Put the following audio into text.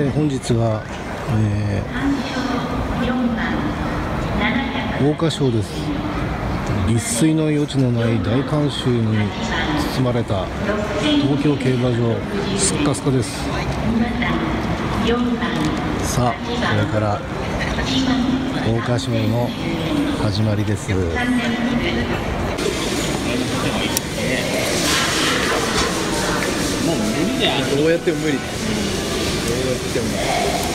本日は、桜花賞です。立水の余地のない大観衆に包まれた東京競馬場、すっかすかです。さあ、これから桜花賞の始まりです。 もう無理だよ。どうやっても無理。どうやっても。